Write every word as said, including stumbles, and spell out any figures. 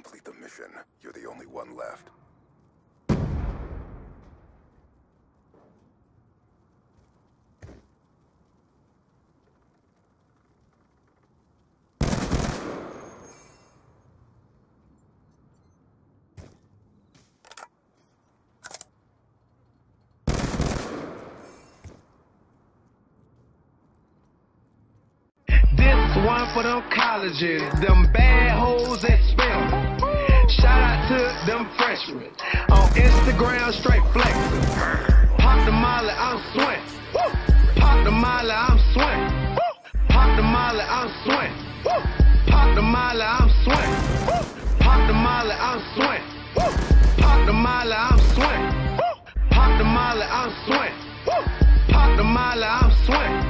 complete the mission. You're the only one left. One for them colleges, them bad hoes that spell. Shout out to them freshmen on Instagram, straight flexing. Pop the molly, I'm swing. Pop the molly, I'm swing. Pop the molly, I'm swing. Pop the molly, I'm swing. Pop the molly, I'm swing. Pop the molly, I'm swing. Pop the molly, I'm swing. Pop the molly, I'm swing.